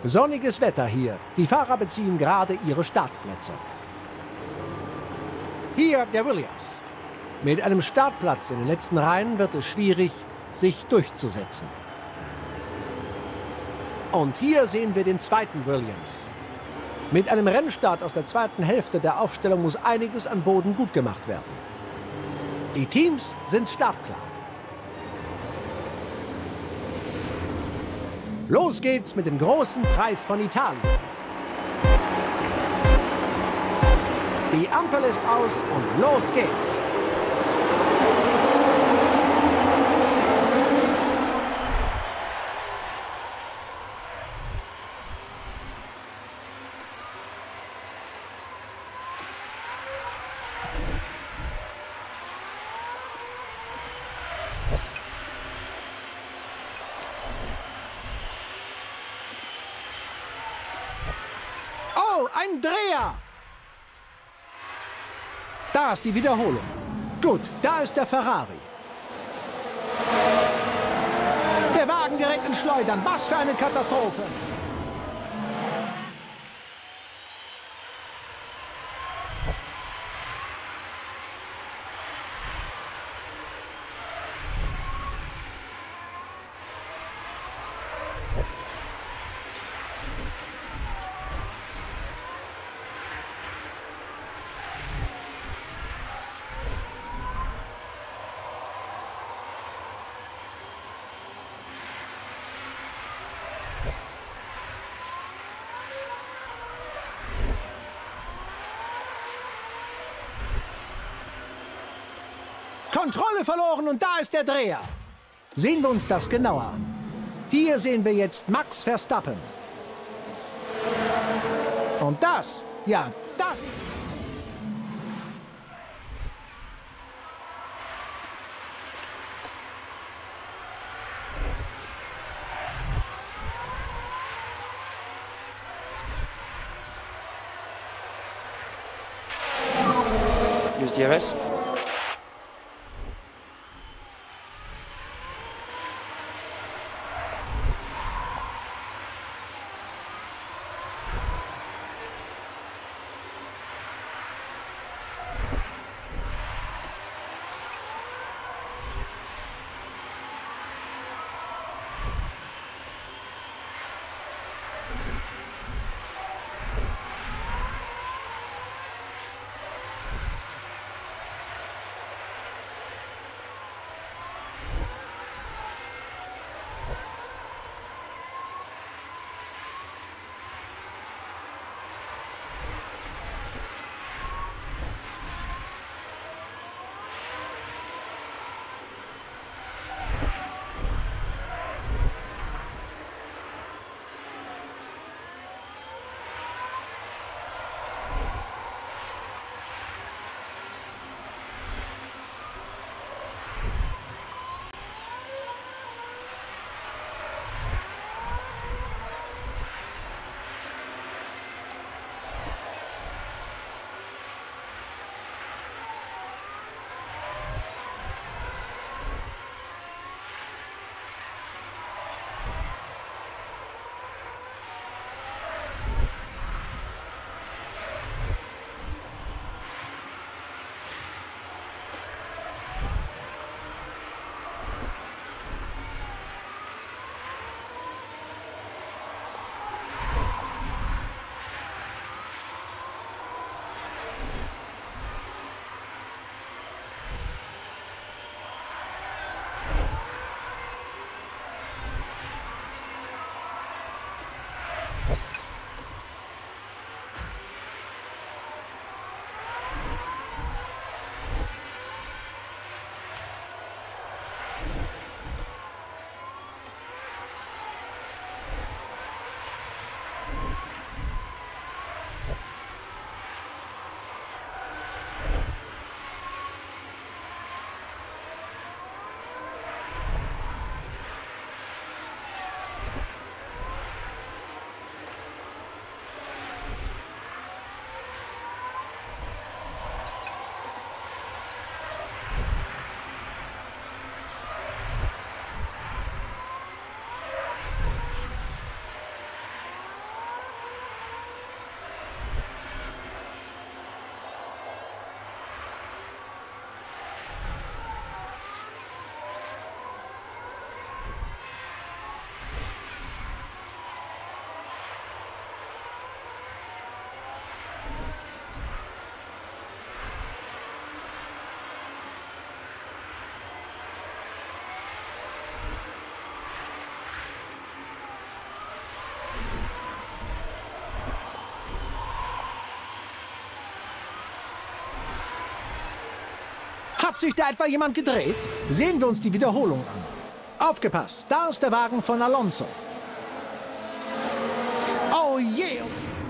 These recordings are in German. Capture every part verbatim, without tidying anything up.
Sonniges Wetter hier. Die Fahrer beziehen gerade ihre Startplätze. Hier der Williams. Mit einem Startplatz in den letzten Reihen wird es schwierig, sich durchzusetzen. Und hier sehen wir den zweiten Williams. Mit einem Rennstart aus der zweiten Hälfte der Aufstellung muss einiges an Boden gut gemacht werden. Die Teams sind startklar. Los geht's mit dem großen Preis von Italien. Die Ampel ist aus und los geht's. Oh, ein Dreher! Da ist die Wiederholung. Gut, da ist der Ferrari. Der Wagen direkt ins Schleudern. Was für eine Katastrophe! Kontrolle verloren und da ist der Dreher. Sehen wir uns das genauer an. Hier sehen wir jetzt Max Verstappen. Und das, ja, das... Use D R S. Hat sich da etwa jemand gedreht? Sehen wir uns die Wiederholung an. Aufgepasst, da ist der Wagen von Alonso. Oh je!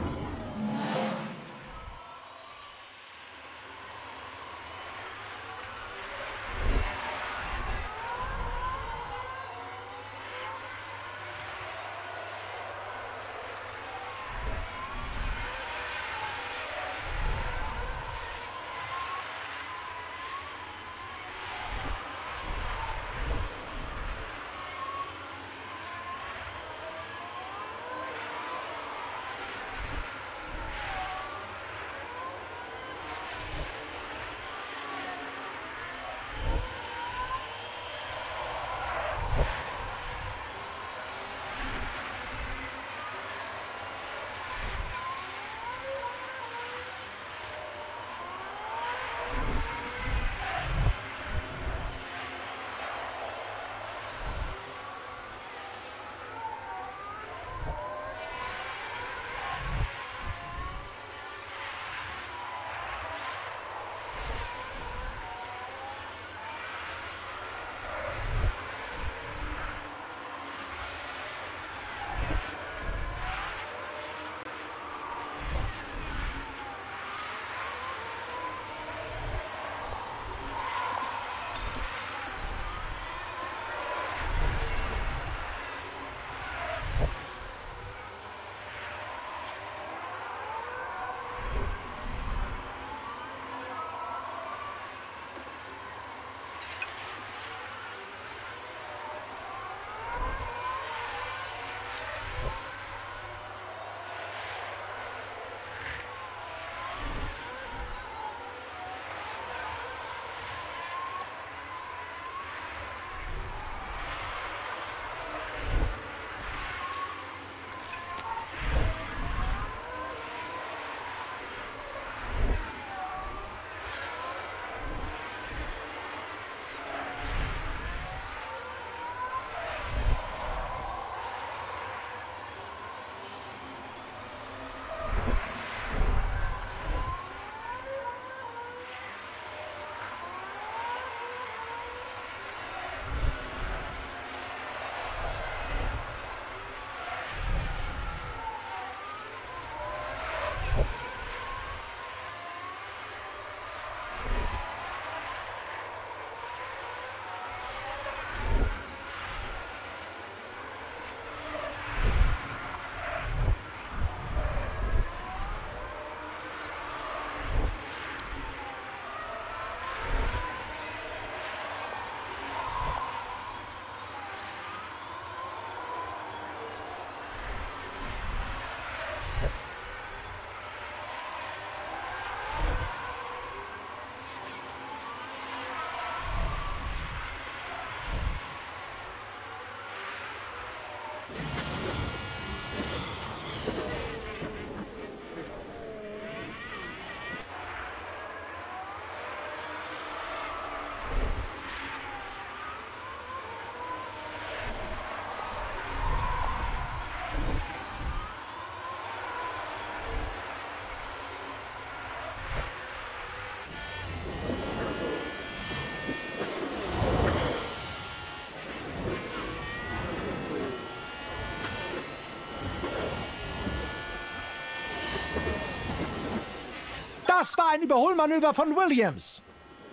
Das war ein Überholmanöver von Williams.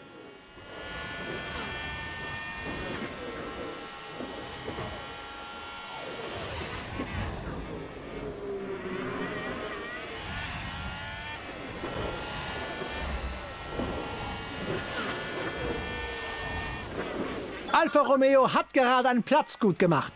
Alfa Romeo hat gerade einen Platz gut gemacht.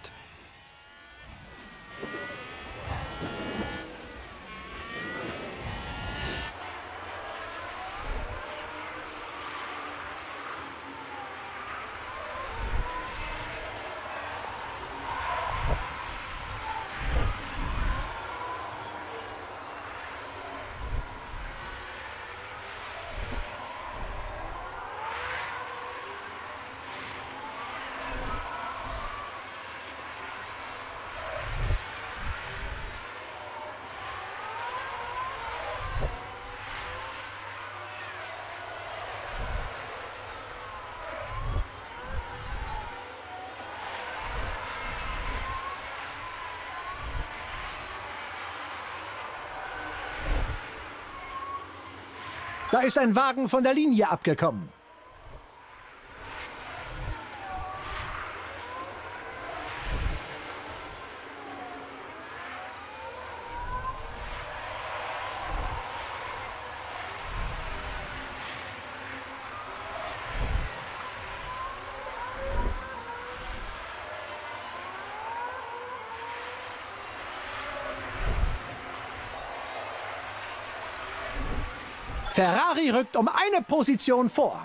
Da ist ein Wagen von der Linie abgekommen. Ferrari rückt um eine Position vor.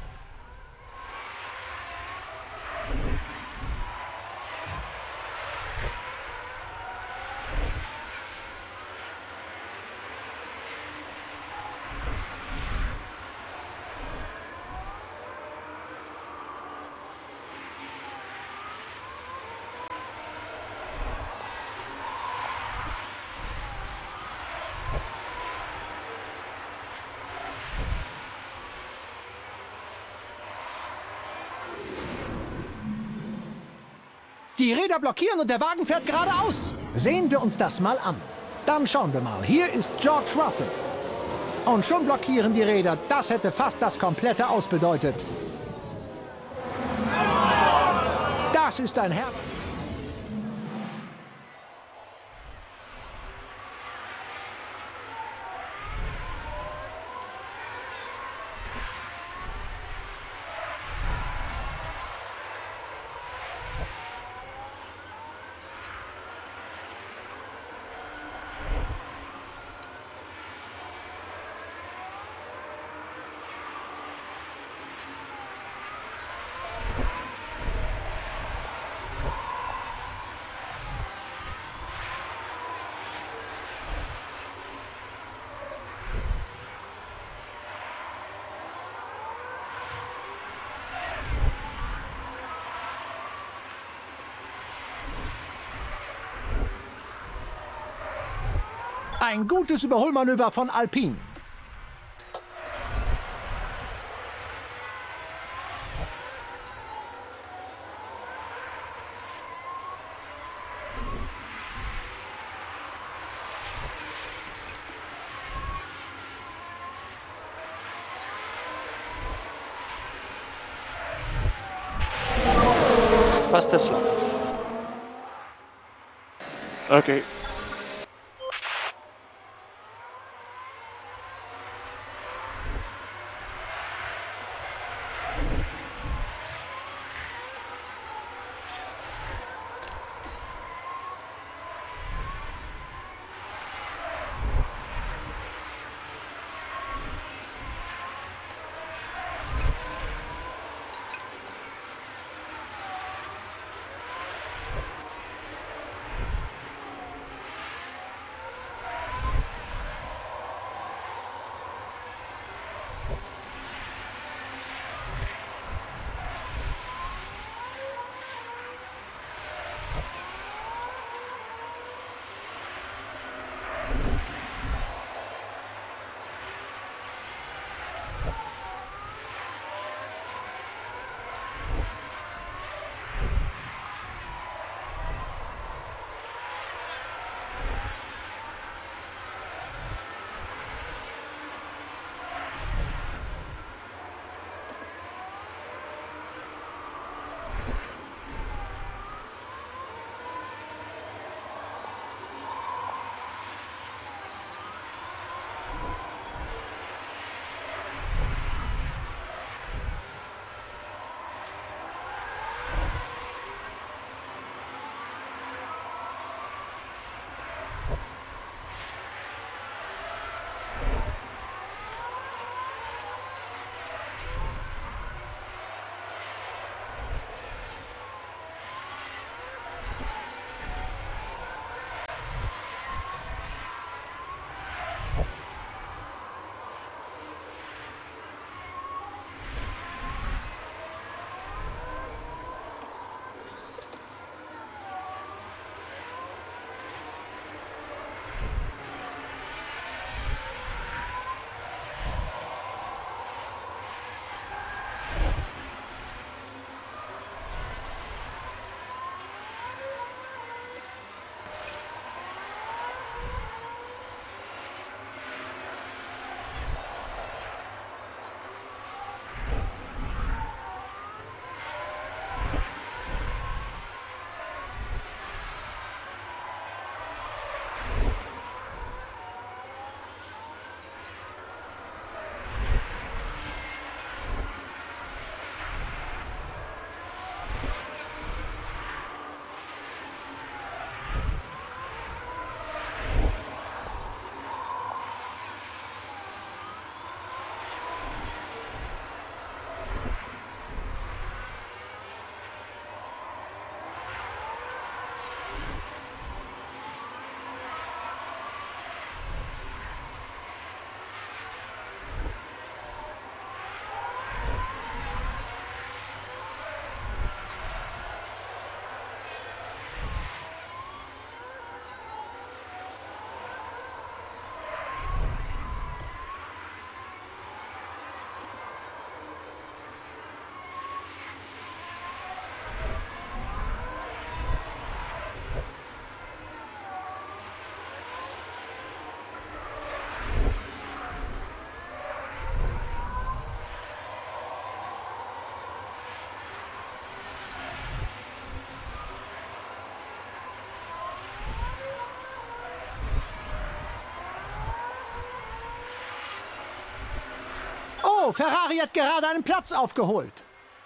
Die Räder blockieren und der Wagen fährt geradeaus. Sehen wir uns das mal an. Dann schauen wir mal. Hier ist George Russell. Und schon blockieren die Räder. Das hätte fast das komplette Aus bedeutet. Das ist ein Herr. Ein gutes Überholmanöver von Alpine. Fast Tesla. Okay. Oh, Ferrari hat gerade einen Platz aufgeholt.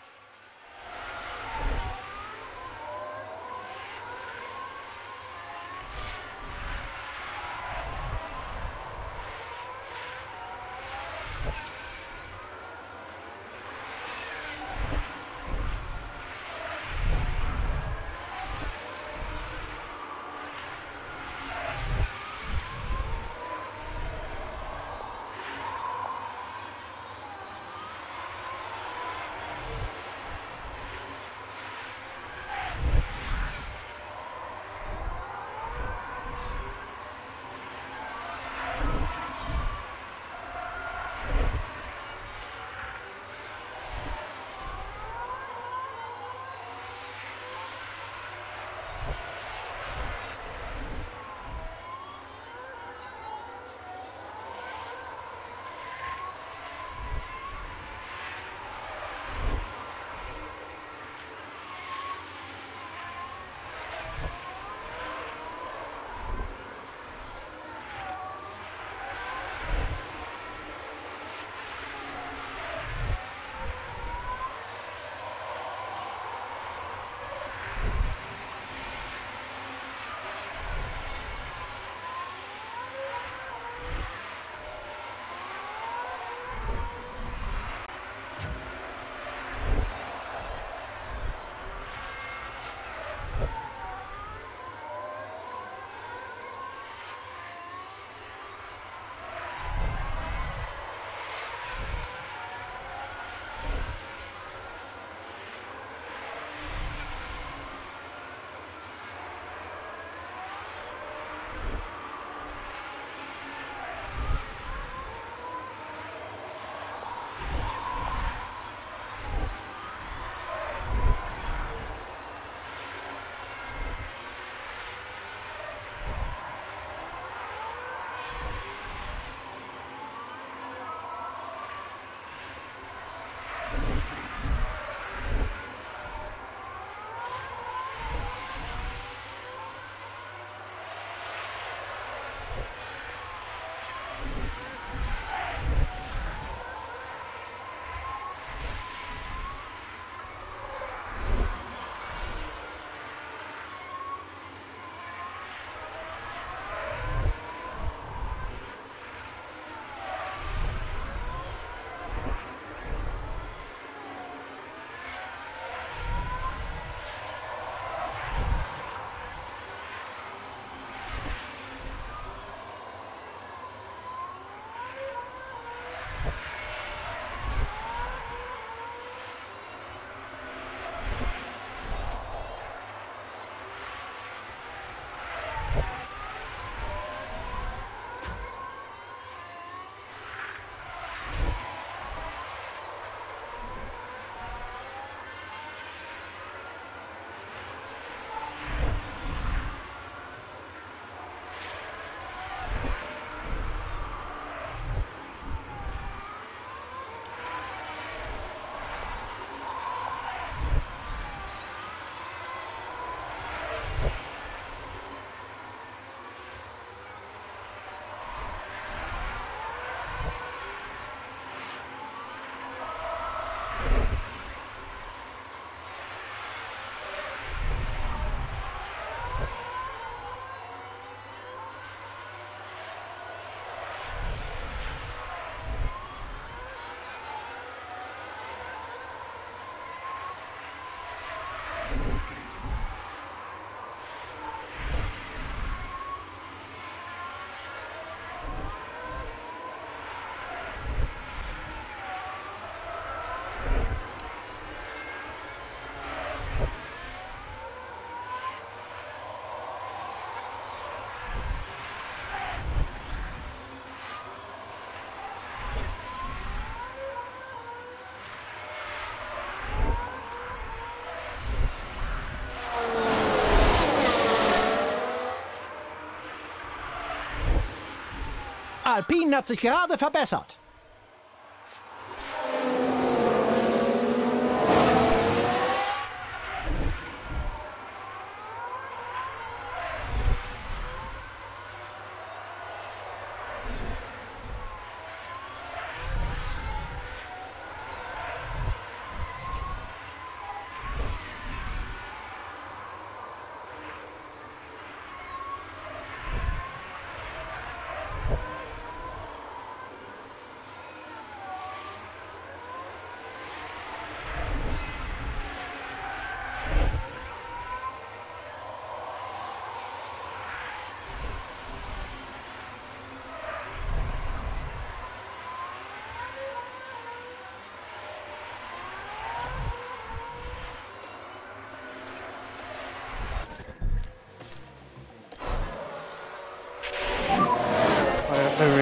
Alpine hat sich gerade verbessert.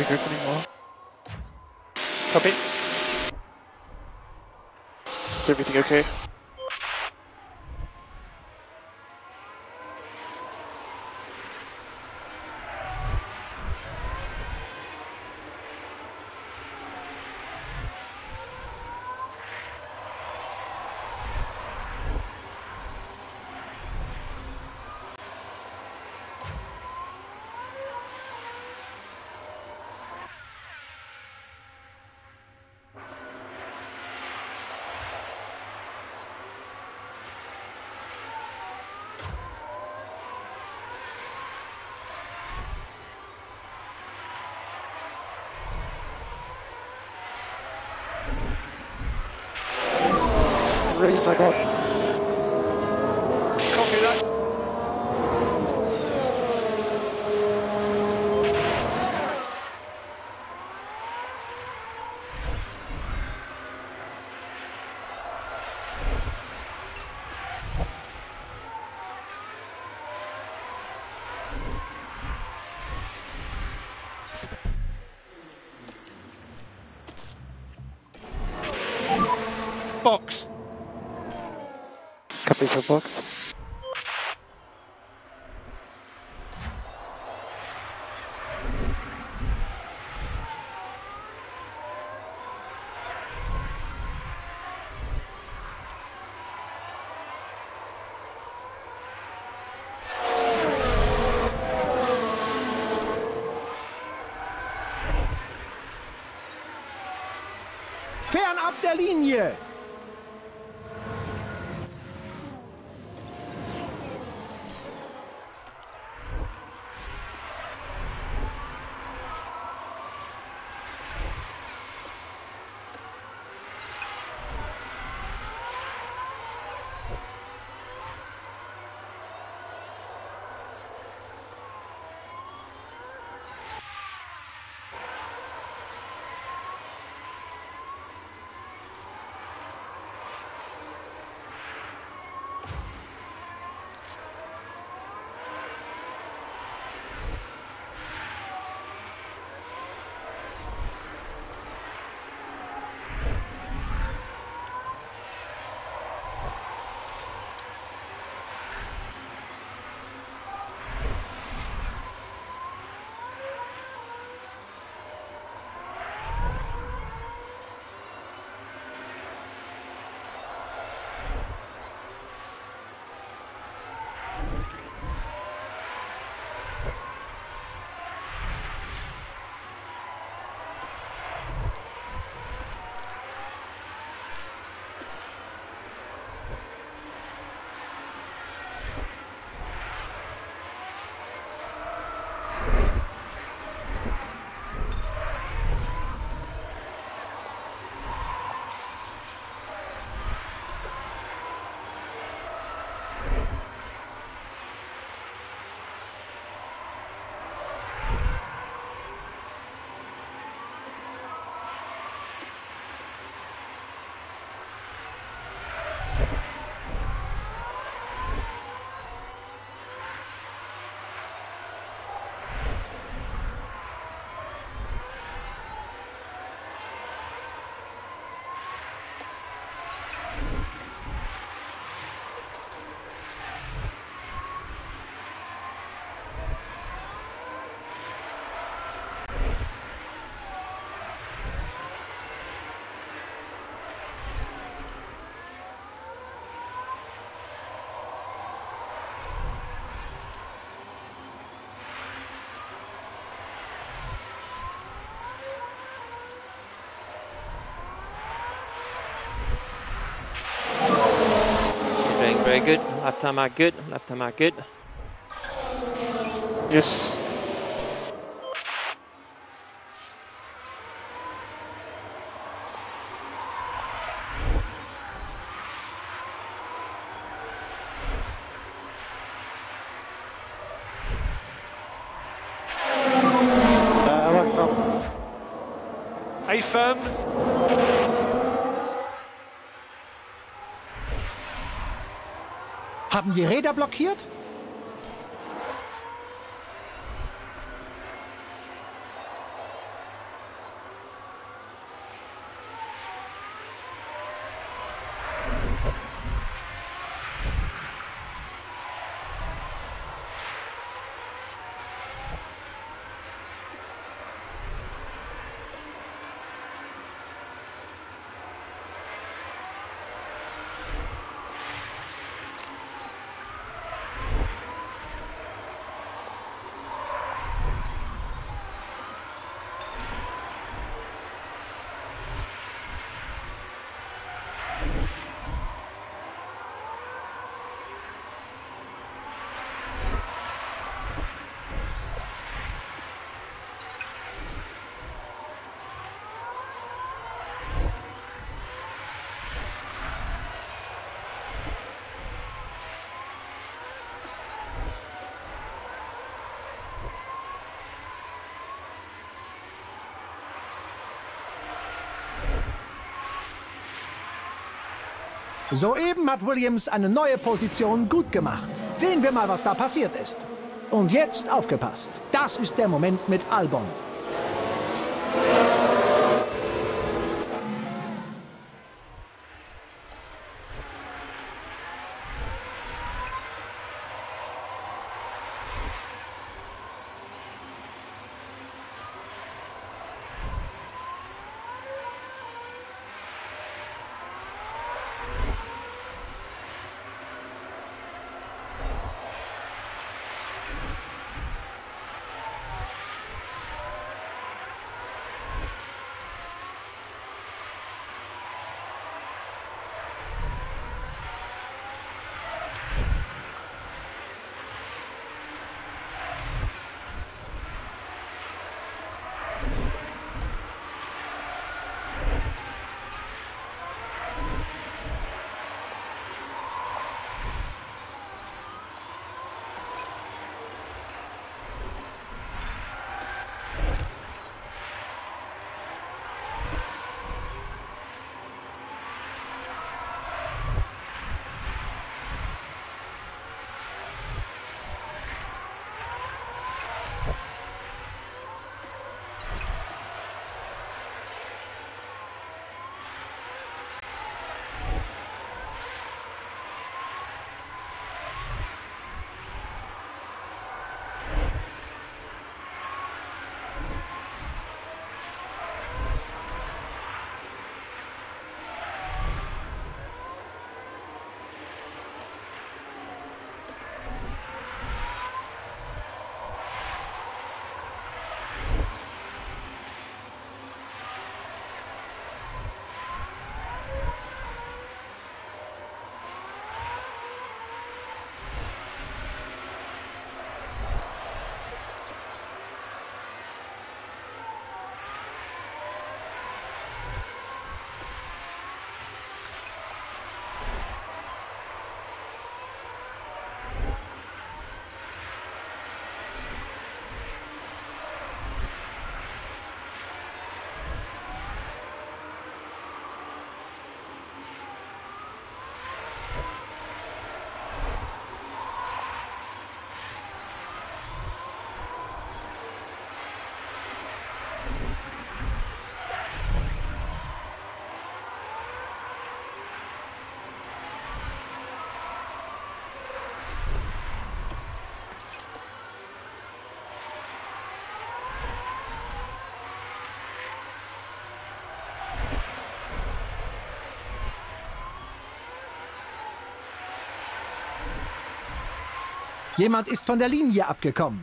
grip anymore. Copy. Is everything okay? Raise like that. Copy that. Box. Copy for box. Fernab der Linie! Very good. Lap time out good. Lap time out good. Yes. Uh, I like that. A firm. Haben die Räder blockiert? Soeben hat Williams eine neue Position gut gemacht. Sehen wir mal, was da passiert ist. Und jetzt aufgepasst. Das ist der Moment mit Albon. Jemand ist von der Linie abgekommen.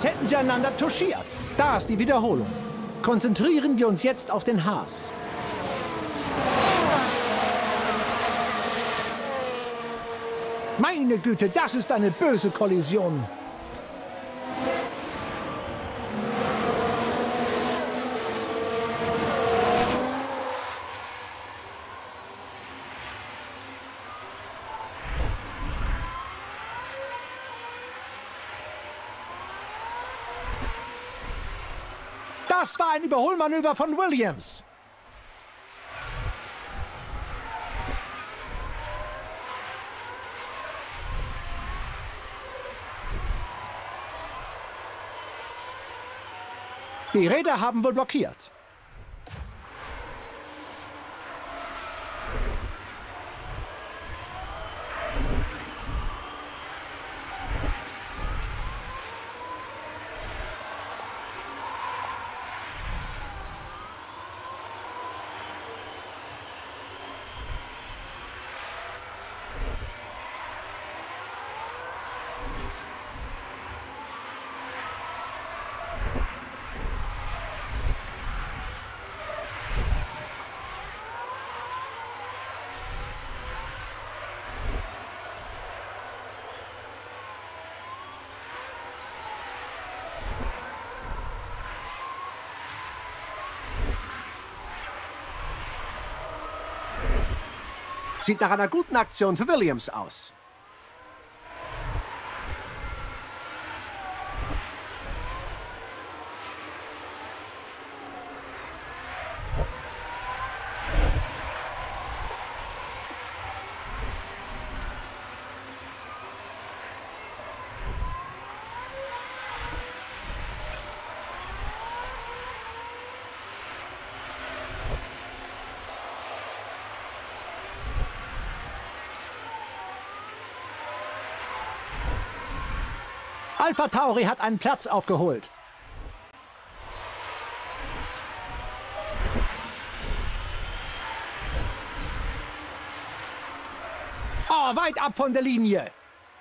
als hätten sie einander touchiert. Da ist die Wiederholung. Konzentrieren wir uns jetzt auf den Haas. Meine Güte, das ist eine böse Kollision. Das war ein Überholmanöver von Williams. Die Räder haben wohl blockiert. Sieht nach einer guten Aktion für Williams aus. Alpha Tauri hat einen Platz aufgeholt. Oh, weit ab von der Linie.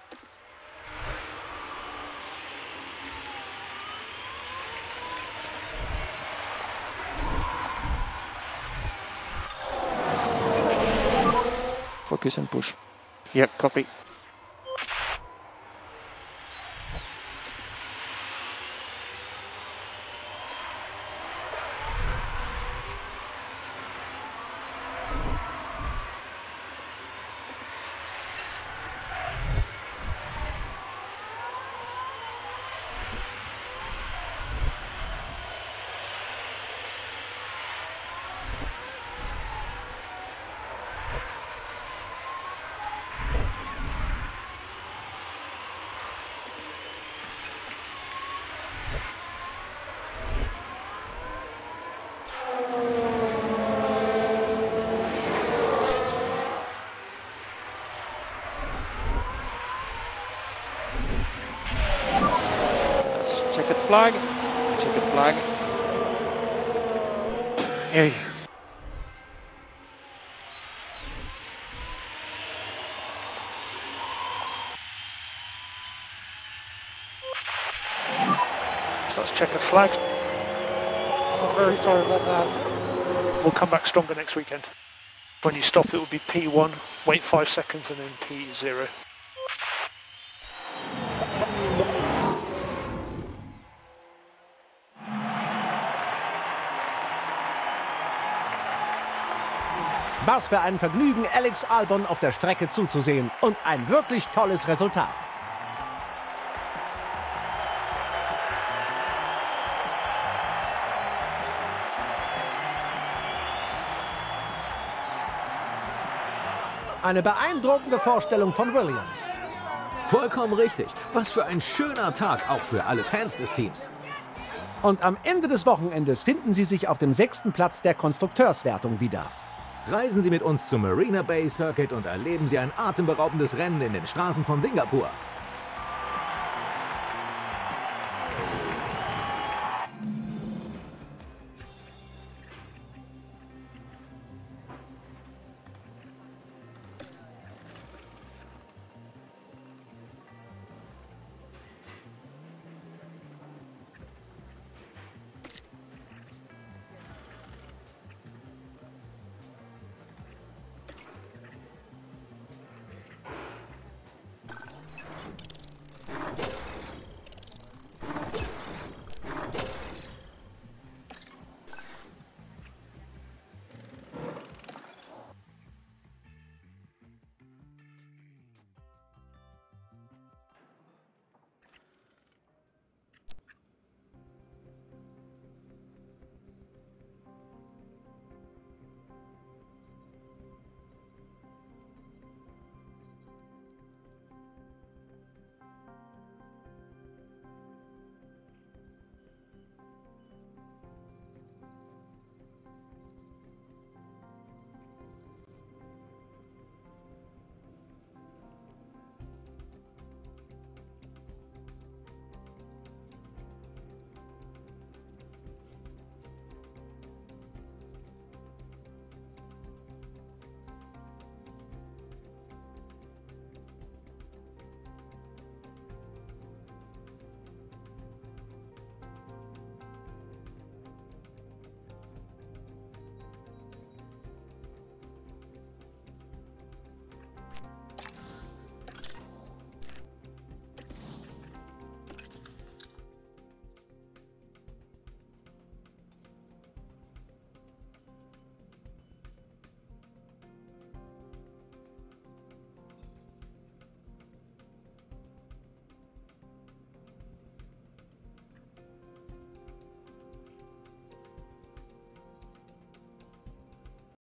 Focus and push. Yep, copy. Checkered flag. Checkered flag. Yay. So that's checkered flags. I'm very sorry about that. We'll come back stronger next weekend. When you stop, it will be P one, wait five seconds, and then P zero. Was für ein Vergnügen, Alex Albon auf der Strecke zuzusehen. Und ein wirklich tolles Resultat. Eine beeindruckende Vorstellung von Williams. Vollkommen richtig. Was für ein schöner Tag, auch für alle Fans des Teams. Und am Ende des Wochenendes finden sie sich auf dem sechsten Platz der Konstrukteurswertung wieder. Reisen Sie mit uns zum Marina Bay Circuit und erleben Sie ein atemberaubendes Rennen in den Straßen von Singapur.